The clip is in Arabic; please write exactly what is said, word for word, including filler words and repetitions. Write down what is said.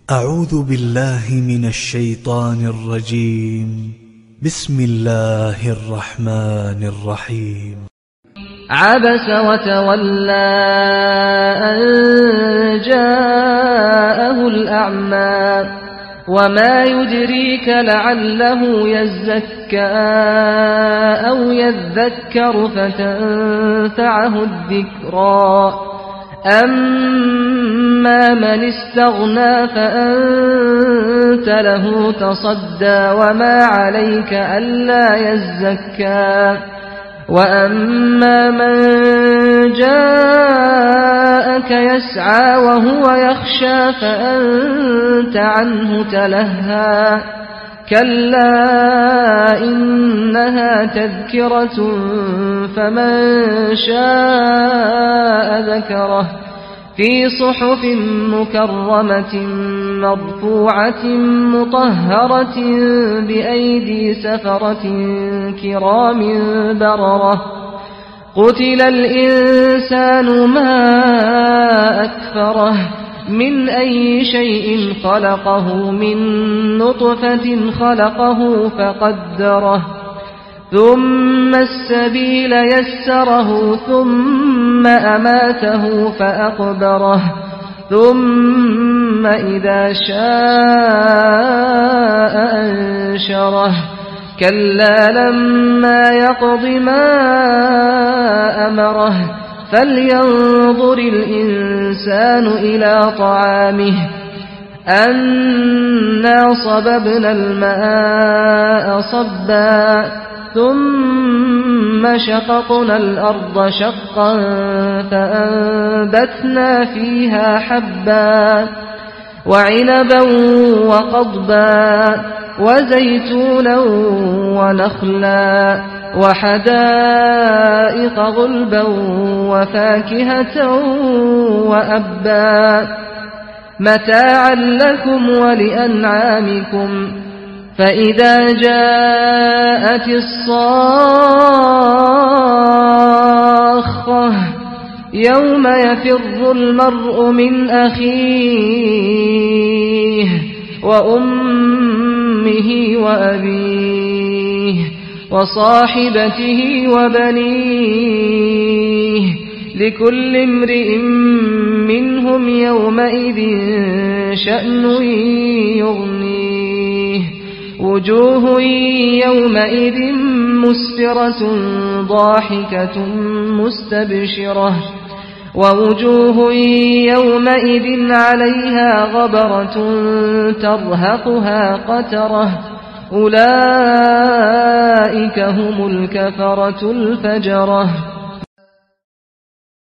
أعوذ بالله من الشيطان الرجيم. بسم الله الرحمن الرحيم. عبس وتولى أن جاءه الأعمى وما يدريك لعله يزكى أو يذكر فتنفعه الذكرى أما من استغنى فأنت له تصدى وما عليك ألا يزكى وأما من جاءك يسعى وهو يخشى فأنت عنه تلهى كلا إنها تذكرة فمن شاء ذكره في صحف مكرمة مرفوعة مطهرة بأيدي سفرة كرام بررة قتل الإنسان ما أكفره من أي شيء خلقه من نطفة خلقه فقدره ثم السبيل يسره ثم أماته فأقبره ثم إذا شاء أنشره كلا لما يقض ما أمره فلينظر الإنسان إلى طعامه أنا صببنا الماء صبا ثم شققنا الأرض شقا فأنبتنا فيها حبا وعنبا وقضبا وزيتونا ونخلا وحدائق غلبا وفاكهة وأبا متاعا لكم ولأنعامكم فإذا جاءت الصاخة يوم يفر المرء من أخيه وأمه وأبيه وصاحبته وبنيه لكل امرئ منهم يومئذ شأن يغنيه وجوه يومئذ مسفرة ضاحكة مستبشرة ووجوه يومئذ عليها غبرة ترهقها قترة أولئك هم الكفرة الفجرة.